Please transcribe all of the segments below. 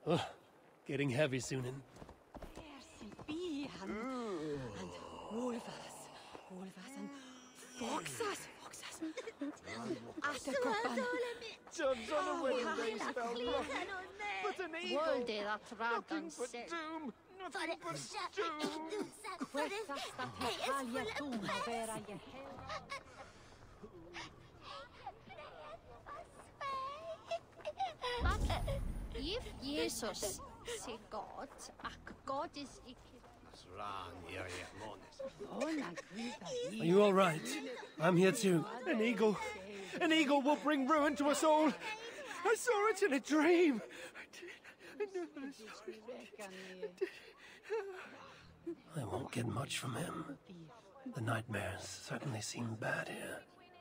Ugh, getting heavy soon. And wolves and foxes. At the copan. John's on a wedding day spell. But an eagle. Nothing but doom. Nothing but doom. If Jesus say God, ac God is are you all right? I'm here too. An eagle. An eagle will bring ruin to us all. I saw it in a dream. I knew that I saw it. I won't get much from him. The nightmares certainly seem bad here.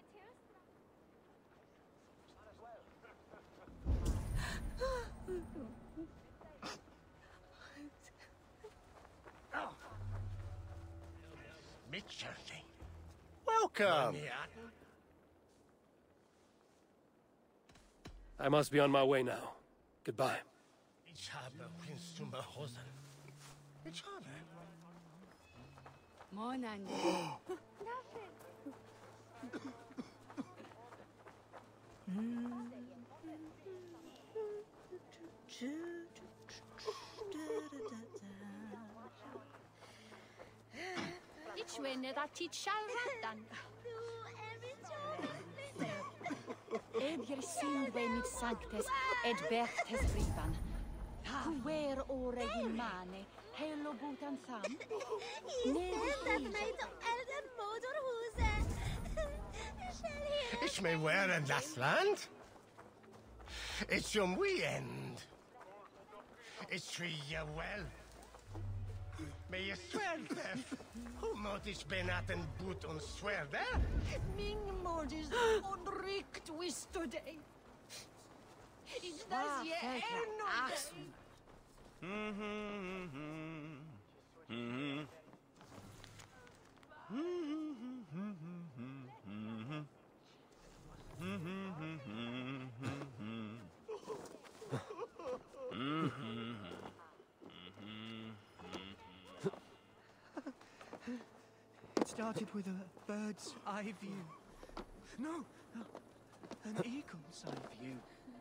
Welcome. I must be on my way now. Goodbye. It's when that it shall ratan. Edger sind venit sanctes et bertes riban. Where ore in mane, hello butan tham. Ich may wear in das Land. It's your weekend. It's tree you well. May you swear deaf. Who mod ich benaten boot und swear there? Ming modis unrikt wis today. Is das je It started with a bird's eye view. No, an eagle's eye view.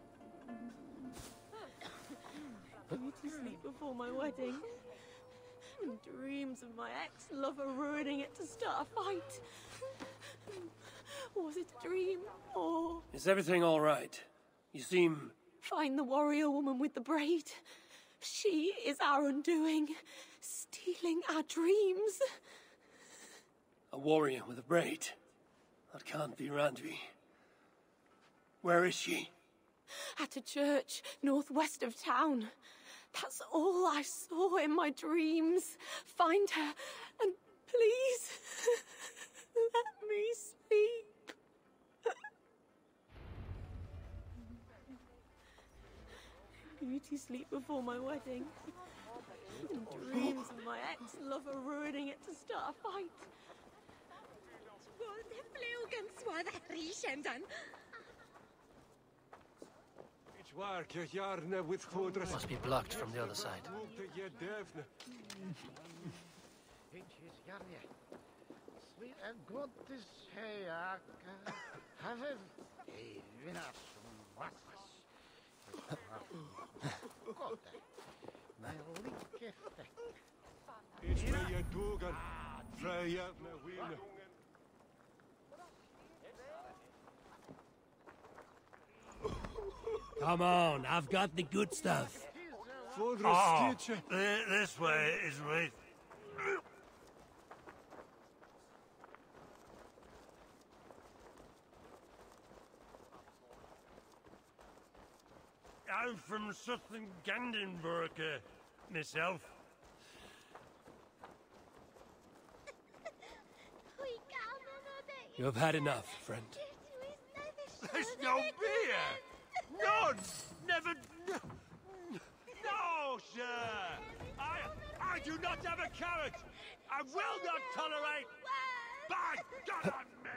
I need to sleep before my wedding. Dreams of my ex-lover ruining it to start a fight. Was it a dream, or... Is everything all right? You seem... Find the warrior woman with the braid. She is our undoing, stealing our dreams. a warrior with a braid. That can't be Randvi. Where is she? At a church northwest of town. That's all I saw in my dreams. Find her, and please, let me sleep. Beauty sleep before my wedding. And dreams of my ex-lover ruining it to start a fight. Must be blocked from the other side. Come on, I've got the good stuff. Oh, this way is right. I'm from Southern Gandenburg, myself. You have had enough, friend. There's no beer! None! Never... No, sir! I do not have a carrot! I will not tolerate... By God on me!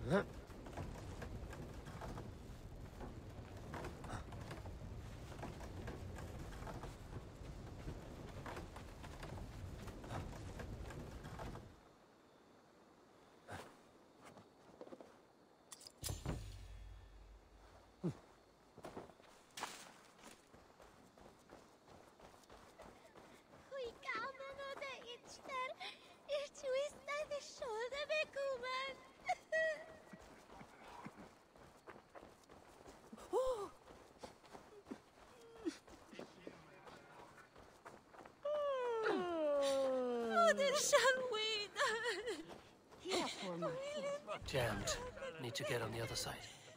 Jammed. Need to get on the other side.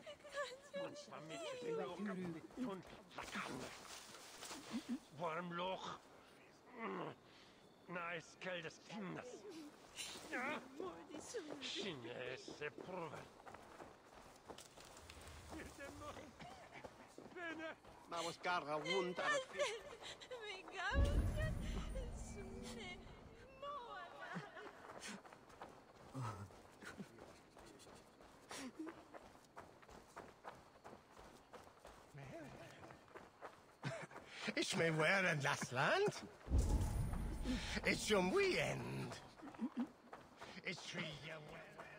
Warm Loch. Nice kaldes Timnas. Chinese proven. Maar was garra wund ar y It's me where in last land. It's your weekend. It's tree well.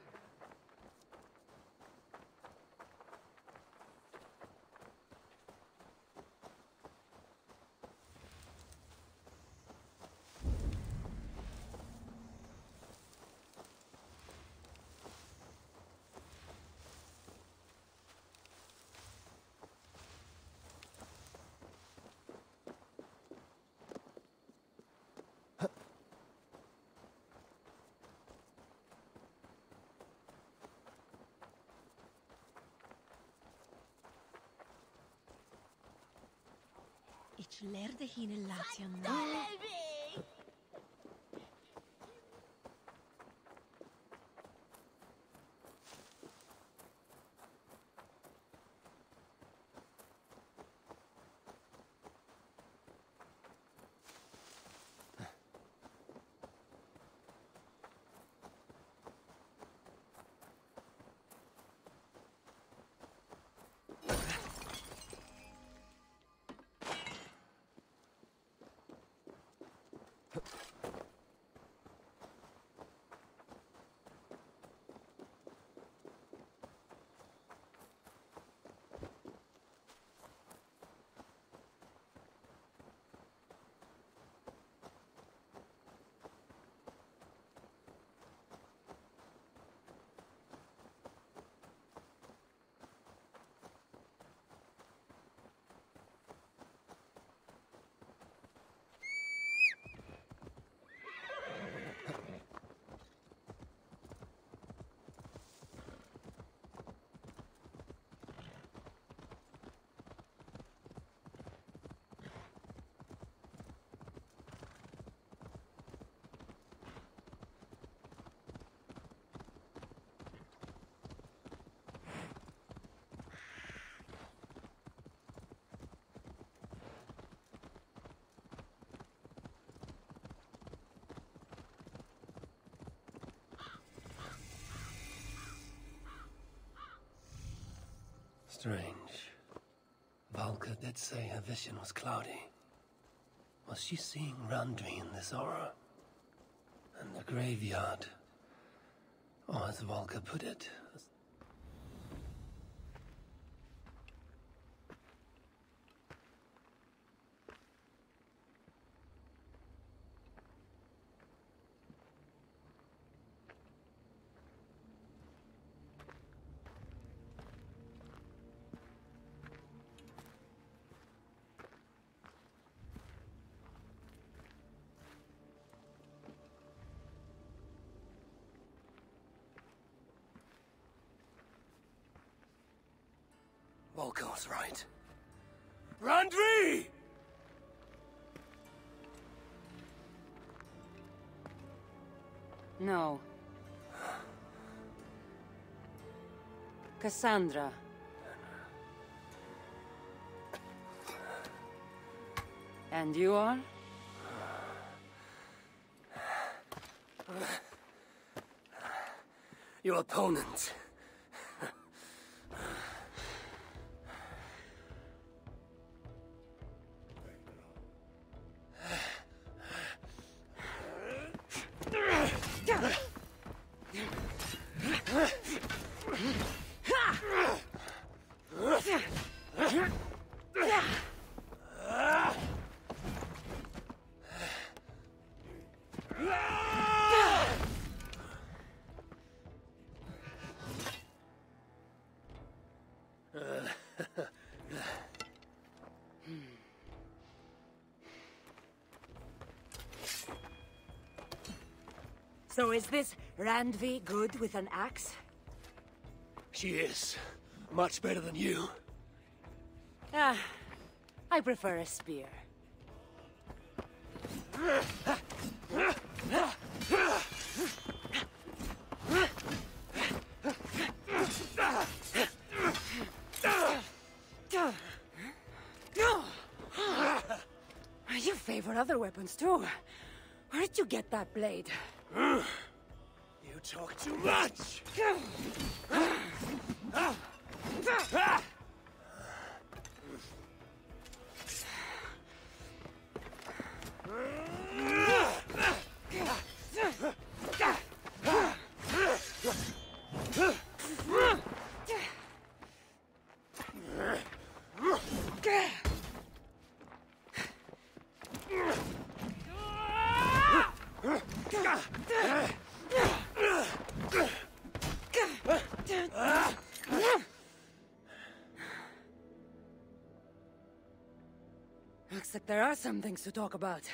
Ich lerde hin Latian. Strange. Valka did say her vision was cloudy. Was she seeing Randvi in this aura? And the graveyard? Or as Valka put it, Volko was right. Randvi! No. Cassandra. And you are? Your opponent So is this Randvi good with an axe? She is. Much better than you. Ah, I prefer a spear. You favor other weapons too. Where did you get that blade? You talk too much! Looks like there are some things to talk about.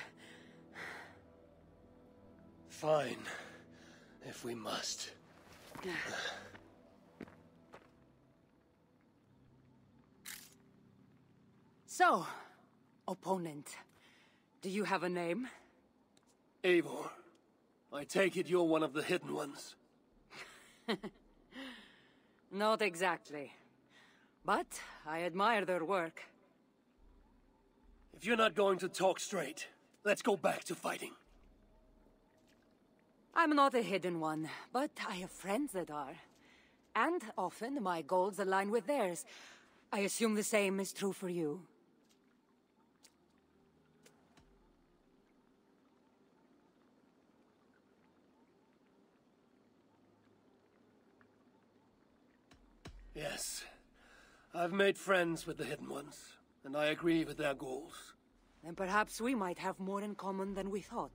Fine. If we must. So, opponent, do you have a name? Eivor, I take it you're one of the Hidden Ones. Not exactly. But I admire their work. If you're not going to talk straight, let's go back to fighting. I'm not a hidden one, but I have friends that are. And often my goals align with theirs. I assume the same is true for you. Yes. I've made friends with the Hidden Ones, and I agree with their goals. Then perhaps we might have more in common than we thought.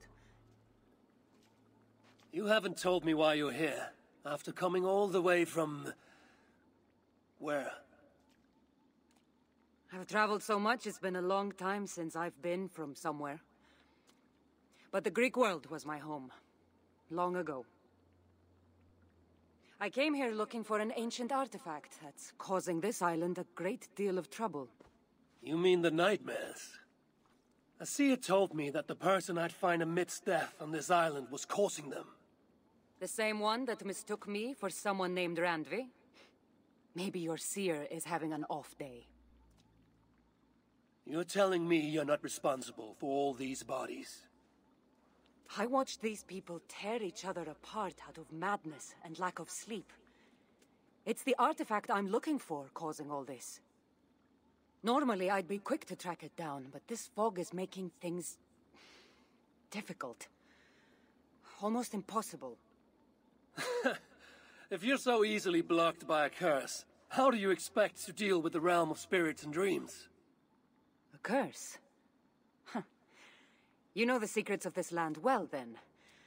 You haven't told me why you're here, after coming all the way from... where? I've traveled so much, it's been a long time since I've been from somewhere. But the Greek world was my home. Long ago. I came here looking for an ancient artifact that's causing this island a great deal of trouble. You mean the nightmares? Asia told me that the person I'd find amidst death on this island was causing them. The same one that mistook me for someone named Randvi? Maybe your seer is having an off day. You're telling me you're not responsible for all these bodies? I watched these people tear each other apart out of madness and lack of sleep. It's the artifact I'm looking for causing all this. Normally, I'd be quick to track it down, but this fog is making things... difficult. Almost impossible. If you're so easily blocked by a curse, how do you expect to deal with the realm of spirits and dreams? A curse? Huh. You know the secrets of this land well, then.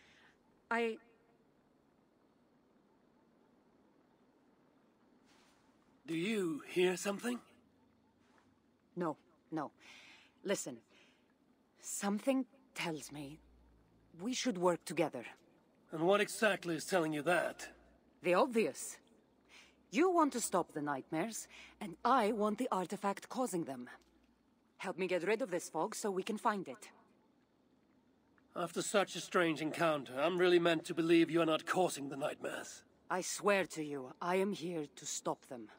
Do you hear something? No. Listen. Something tells me we should work together. And what exactly is telling you that? The obvious. You want to stop the nightmares, and I want the artifact causing them. Help me get rid of this fog so we can find it. After such a strange encounter, I'm really meant to believe you're not causing the nightmares. I swear to you, I am here to stop them.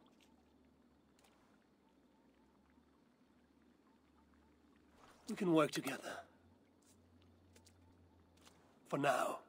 We can work together. For now.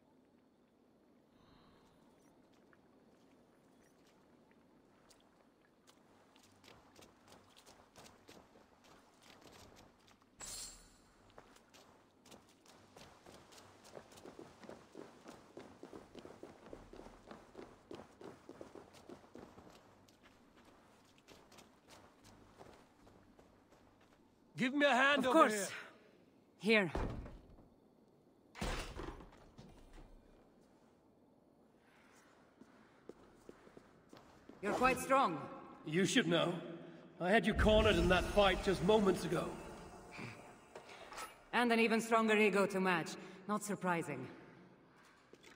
Give me a hand Of over course. Here. You're quite strong. You should know. I had you cornered in that fight just moments ago. And an even stronger ego to match. Not surprising.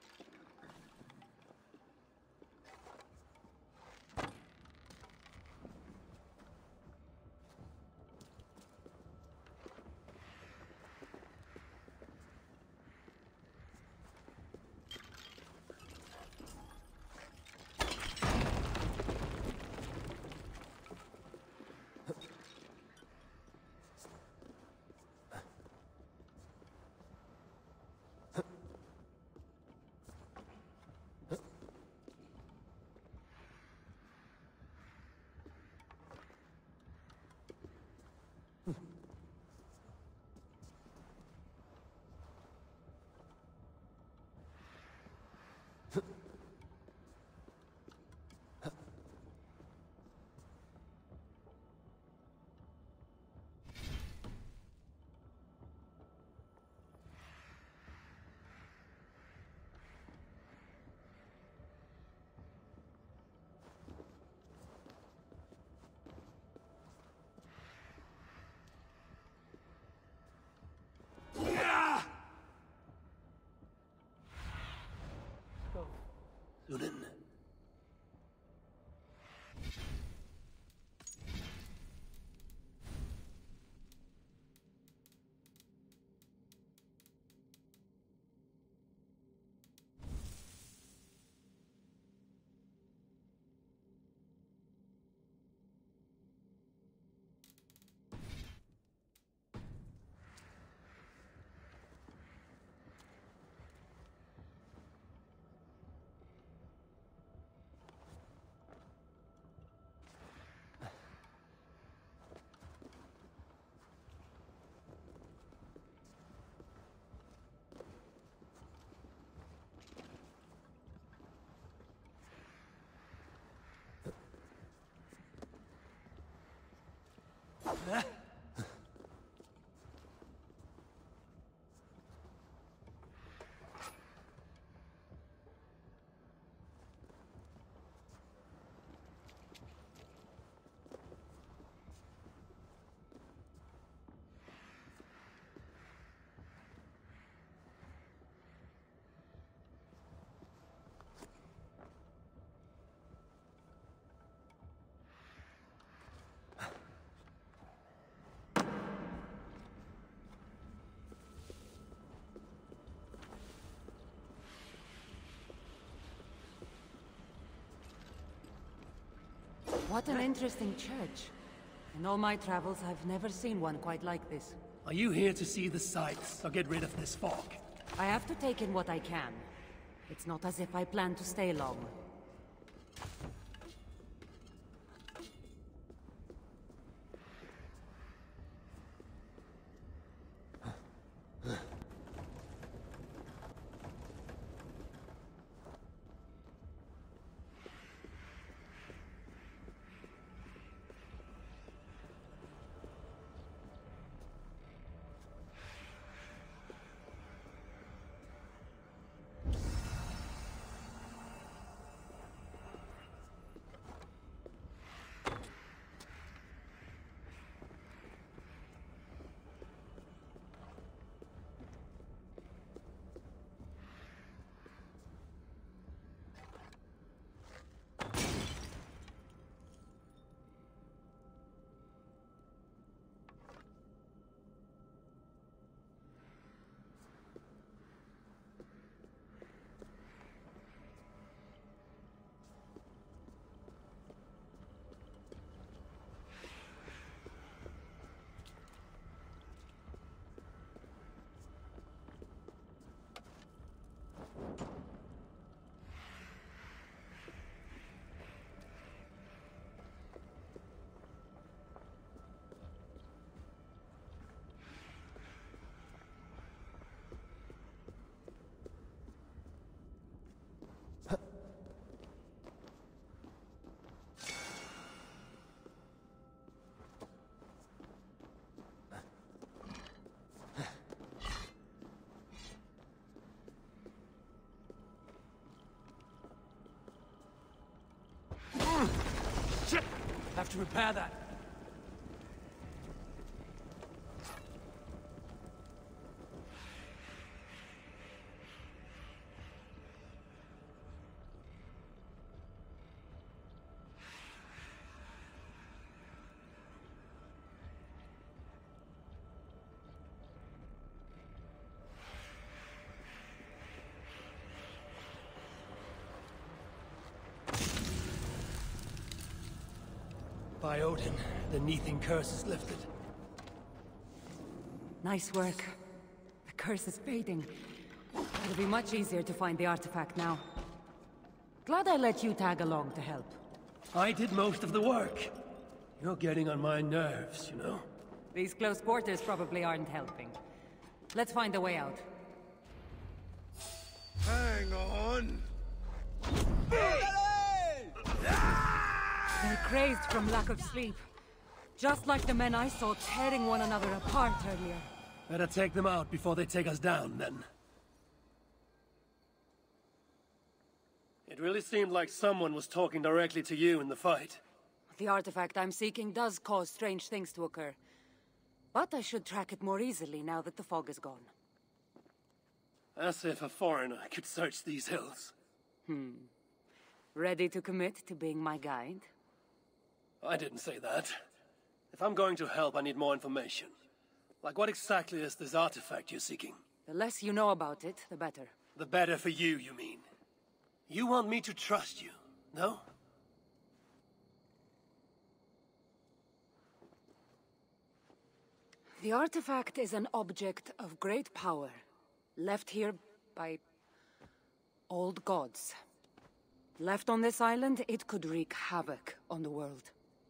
Sunan. What an interesting church. In all my travels, I've never seen one quite like this. Are you here to see the sights, or get rid of this fog? I have to take in what I can. It's not as if I plan to stay long. Shit! Have to repair that. By Odin, the Neithing curse is lifted. Nice work. The curse is fading. It'll be much easier to find the artifact now. Glad I let you tag along to help. I did most of the work. You're getting on my nerves, you know? These close quarters probably aren't helping. Let's find a way out. Hang on. They're crazed from lack of sleep. Just like the men I saw tearing one another apart earlier. Better take them out before they take us down, then. It really seemed like someone was talking directly to you in the fight. The artifact I'm seeking does cause strange things to occur. But I should track it more easily now that the fog is gone. As if a foreigner could search these hills. Ready to commit to being my guide? I didn't say that. If I'm going to help, I need more information. Like, what exactly is this artifact you're seeking? The less you know about it, the better. The better for you, you mean? You want me to trust you, no? The artifact is an object of great power, left here by old gods. Left on this island, it could wreak havoc on the world.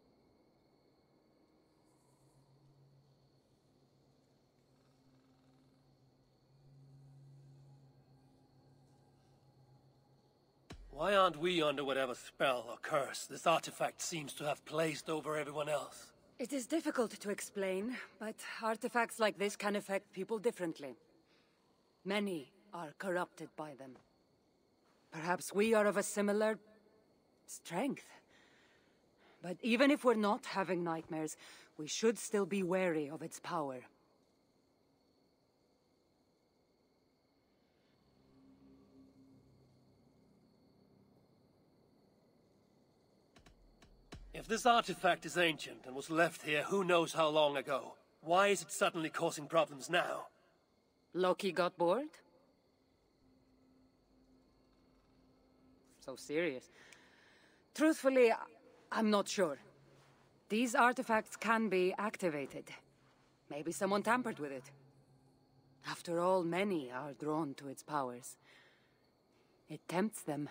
Why aren't we under whatever spell or curse this artifact seems to have placed over everyone else? It is difficult to explain, but artifacts like this can affect people differently. Many are corrupted by them. Perhaps we are of a similar strength. But even if we're not having nightmares, we should still be wary of its power. If this artifact is ancient and was left here who knows how long ago, why is it suddenly causing problems now? Loki got bored? So serious. Truthfully, I'm not sure. These artifacts can be activated. Maybe someone tampered with it. After all, many are drawn to its powers. It tempts them.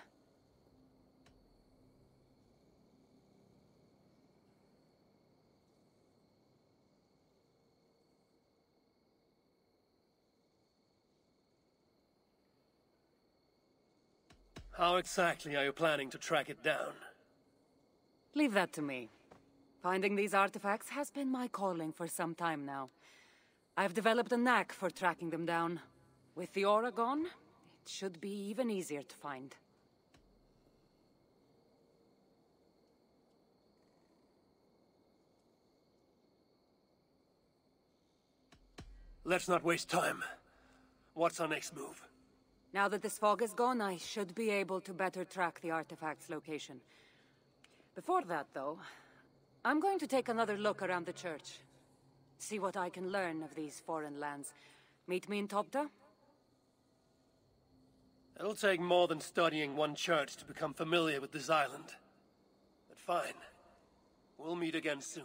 How exactly are you planning to track it down? Leave that to me. Finding these artifacts has been my calling for some time now. I've developed a knack for tracking them down. With the aura gone, it should be even easier to find. Let's not waste time. What's our next move? Now that this fog is gone, I should be able to better track the artifact's location. Before that, though, I'm going to take another look around the church. See what I can learn of these foreign lands. Meet me in Topta? It'll take more than studying one church to become familiar with this island. But fine. We'll meet again soon.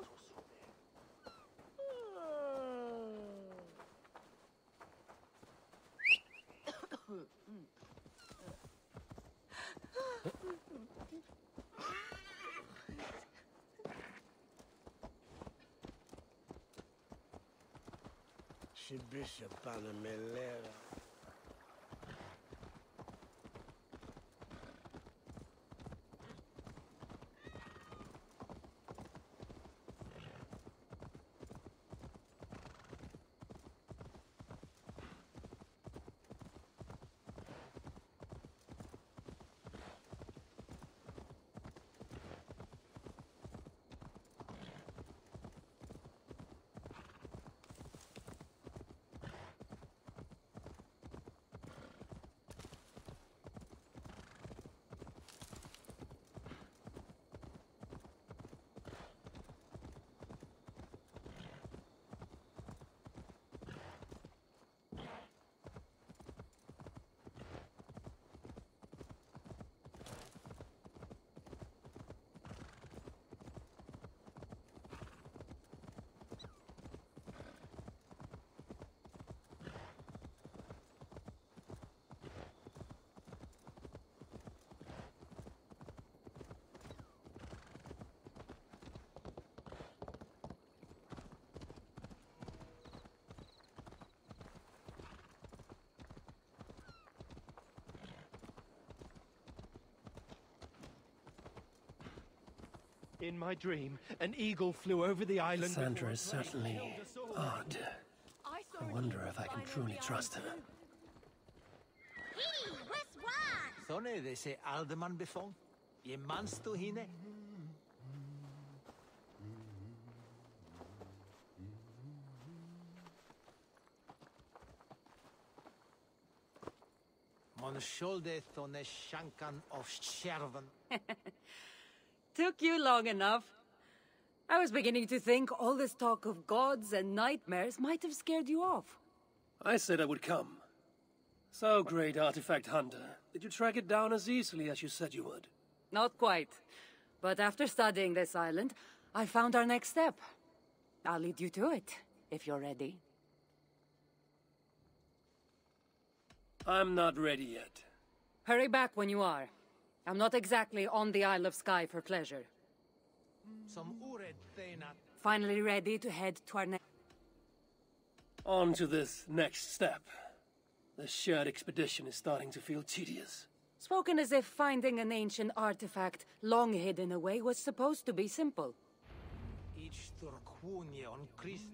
Si Bishop Panamelera. In my dream, an eagle flew over the island. Sandra is certainly odd. I wonder if I can truly trust her. Hey, where's what? Thone de se alderman befong. Je manstu hine. Mon skjolde thone shankan of scherven. Took you long enough. I was beginning to think all this talk of gods and nightmares might have scared you off. I said I would come. So, great artifact hunter, did you track it down as easily as you said you would? Not quite. But after studying this island, I found our next step. I'll lead you to it, if you're ready. I'm not ready yet. Hurry back when you are. I'm not exactly on the Isle of Skye for pleasure. Some ured thena. Finally ready to head to our next... On to this next step. The shared expedition is starting to feel tedious. Spoken as if finding an ancient artifact long hidden away was supposed to be simple. Each turquonia on Christ.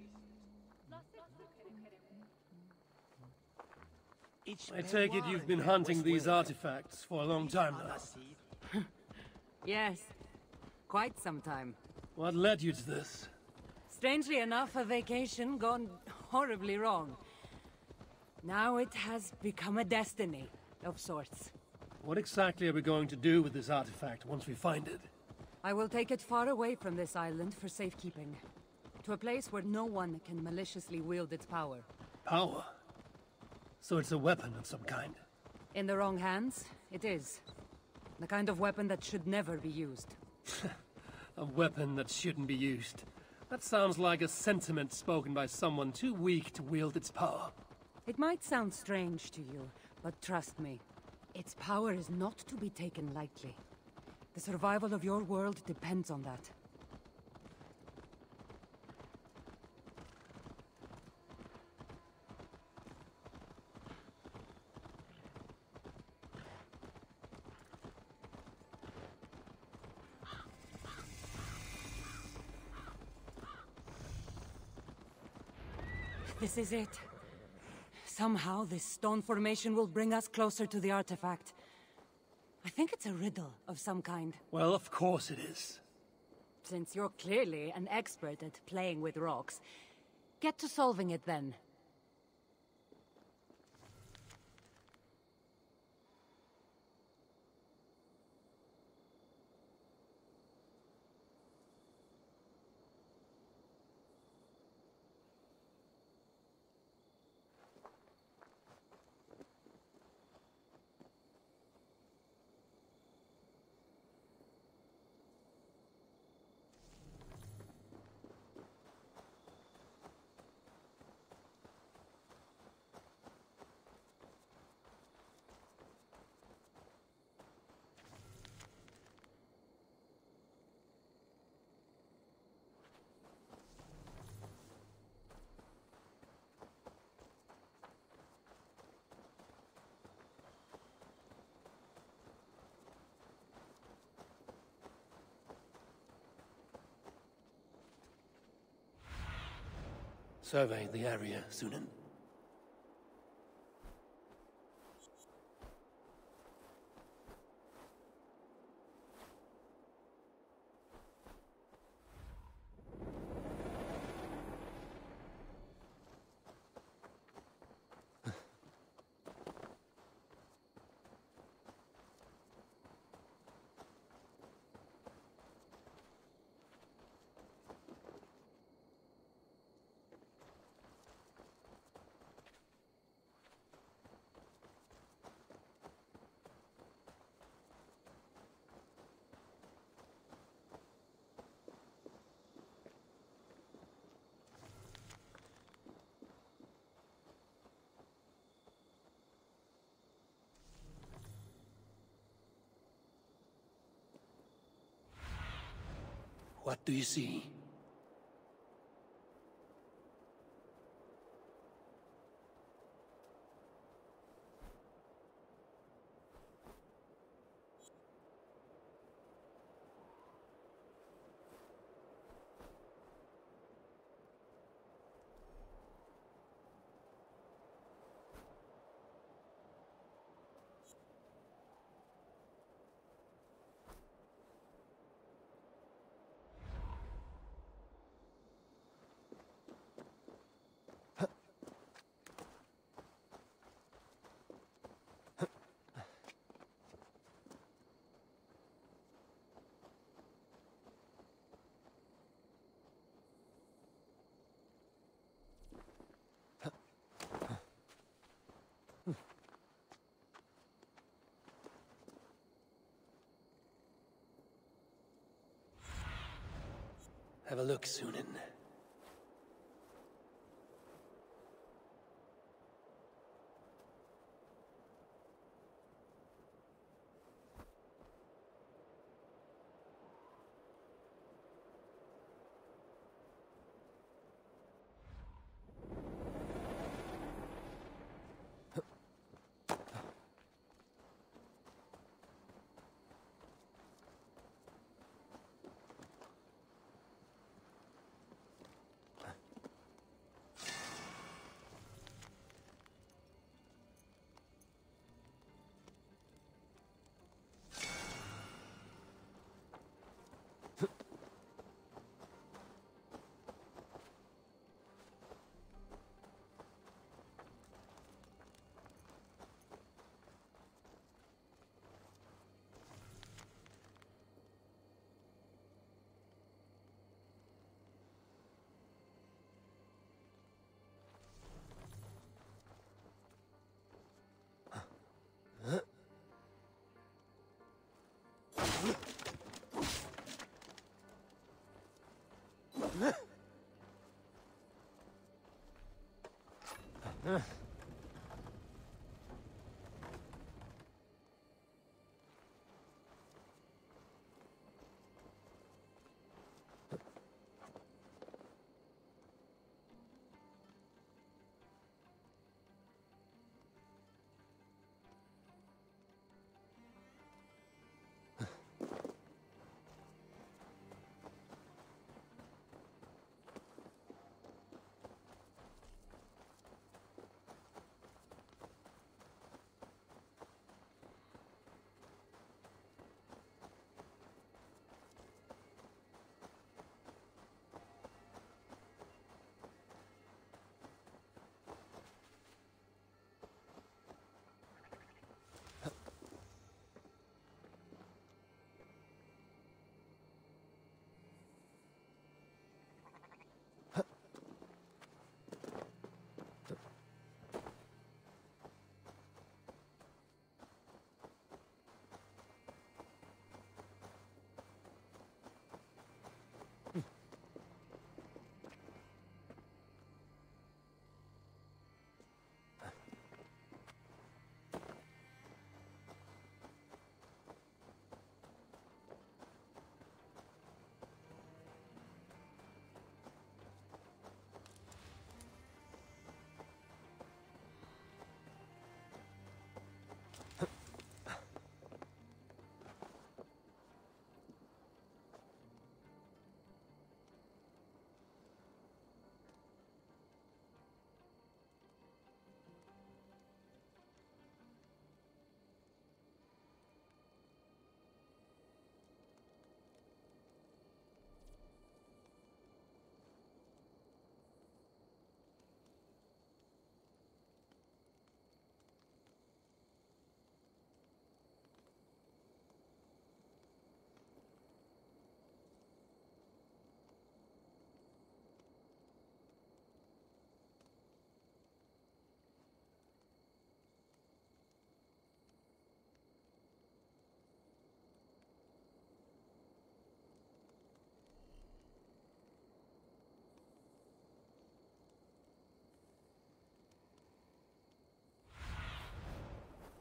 I take it you've been hunting these artifacts for a long time now. Yes, quite some time. What led you to this? Strangely enough, a vacation gone horribly wrong. Now it has become a destiny, of sorts. What exactly are we going to do with this artifact once we find it? I will take it far away from this island for safekeeping. To a place where no one can maliciously wield its power. Power? So it's a weapon of some kind? In the wrong hands, it is. The kind of weapon that should never be used. A weapon that shouldn't be used. That sounds like a sentiment spoken by someone too weak to wield its power. It might sound strange to you, but trust me, its power is not to be taken lightly. The survival of your world depends on that. This is it. Somehow, this stone formation will bring us closer to the artifact. I think it's a riddle of some kind. Well, of course it is. Since you're clearly an expert at playing with rocks, get to solving it then. Survey the area, Sunan. What do you see? Have a look, Sunan.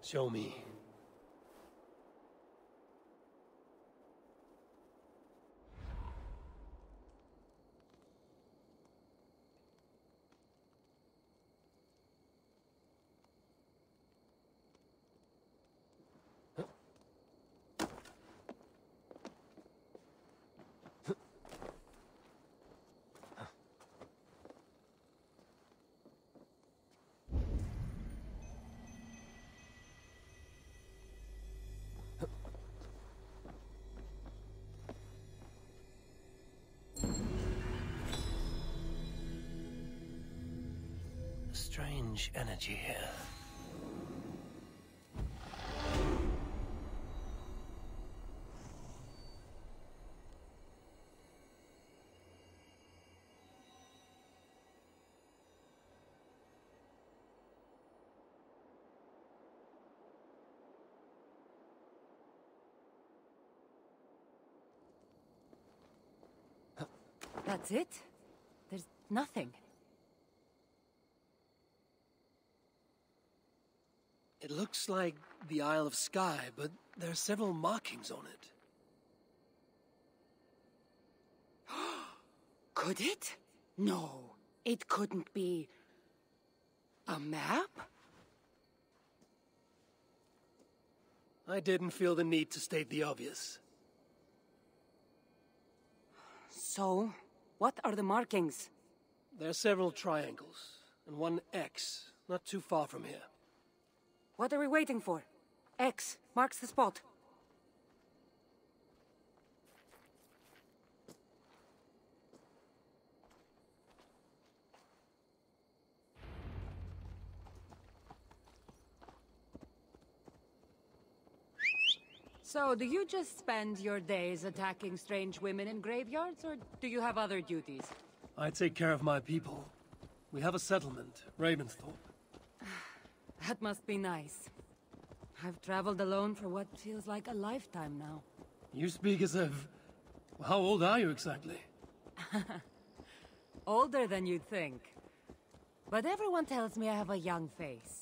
Show me. Strange energy here. That's it? There's nothing. It looks like the Isle of Skye, but there are several markings on it. Could it? No, it couldn't be. A map? I didn't feel the need to state the obvious. So, what are the markings? There are several triangles, and one X, not too far from here. What are we waiting for? X marks the spot. So, do you just spend your days attacking strange women in graveyards, or do you have other duties? I take care of my people. We have a settlement, Ravensthorpe. That must be nice. I've traveled alone for what feels like a lifetime now. You speak as if... How old are you exactly? Older than you'd think. But everyone tells me I have a young face.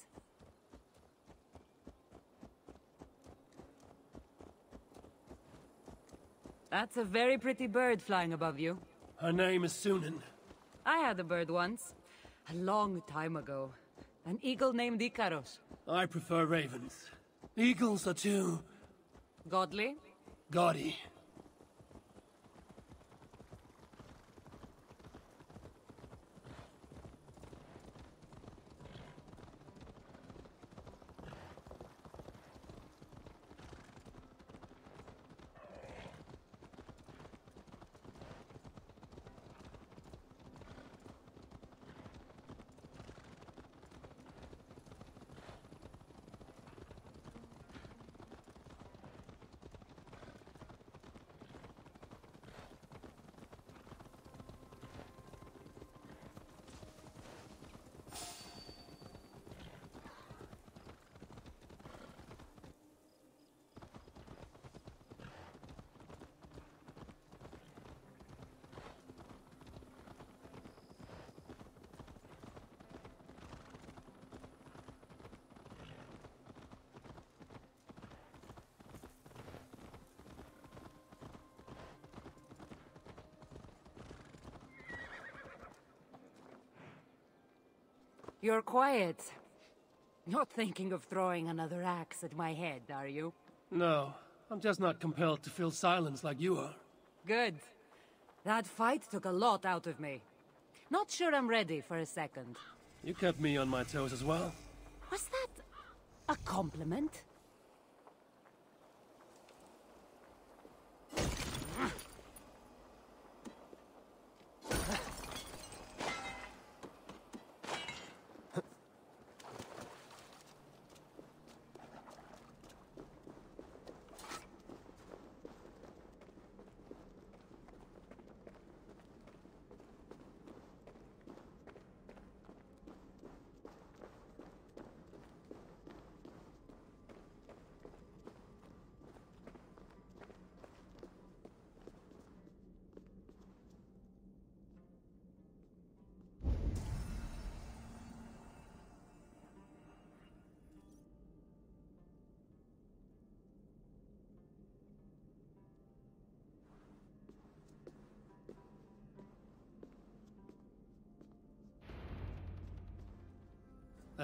That's a very pretty bird flying above you. Her name is Sunan. I had a bird once. A long time ago. An eagle named Ikaros. I prefer ravens. Eagles are too... Godly? gaudy. You're quiet. Not thinking of throwing another axe at my head, are you? No, I'm just not compelled to feel silence like you are. Good. That fight took a lot out of me. Not sure I'm ready for a second. You kept me on my toes as well. Was that a compliment?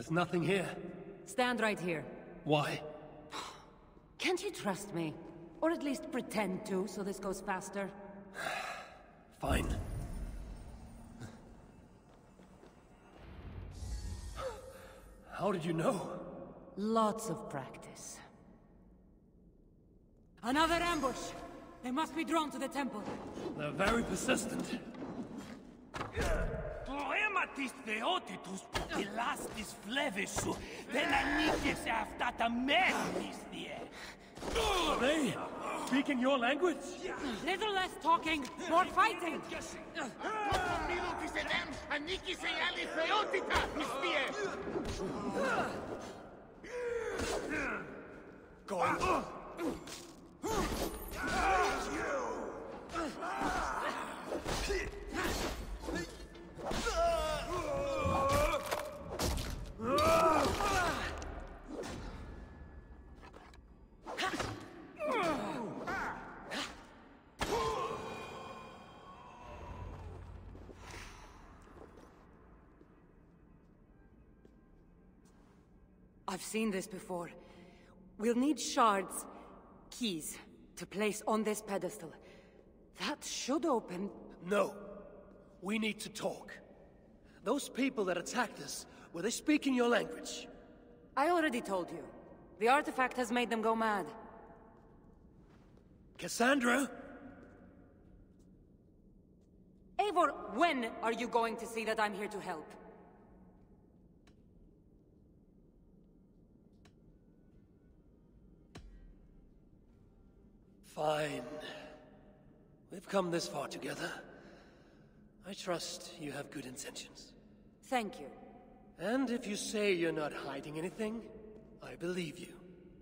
There's nothing here. Stand right here. Why? Can't you trust me? Or at least pretend to, so this goes faster? Fine. How did you know? Lots of practice. Another ambush! They must be drawn to the temple. They're very persistent. Poematis theotitus pugilastis flevisu, denanicis aftata menis die. Are they speaking your language? Little less talking, more fighting! Go on. I've seen this before. We'll need shards, keys, to place on this pedestal. That should open... No. We need to talk. Those people that attacked us, were they speaking your language? I already told you. The artifact has made them go mad. Cassandra? Eivor, when are you going to see that I'm here to help? Fine. We've come this far together. I trust you have good intentions. Thank you. And if you say you're not hiding anything, I believe you.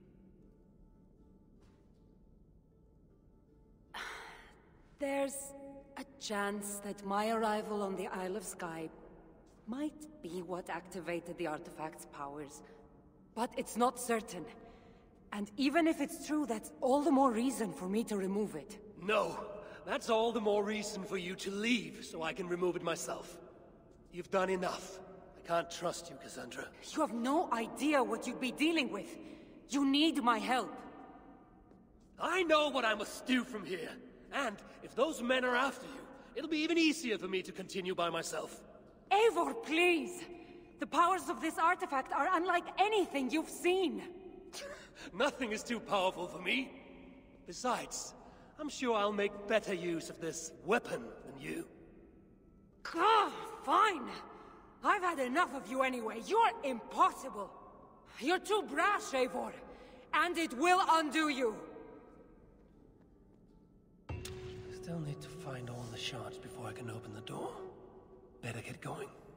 There's a chance that my arrival on the Isle of Skye might be what activated the artifact's powers. But it's not certain. And even if it's true, that's all the more reason for me to remove it. No, that's all the more reason for you to leave, so I can remove it myself. You've done enough. I can't trust you, Cassandra. You have no idea what you'd be dealing with. You need my help. I know what I must do from here. And if those men are after you, it'll be even easier for me to continue by myself. Eivor, please! The powers of this artifact are unlike anything you've seen. Nothing is too powerful for me. Besides, I'm sure I'll make better use of this weapon than you. Fine. I've had enough of you anyway. You're impossible. You're too brash, Eivor. And it will undo you. Still need to find all the shards before I can open the door. Better get going.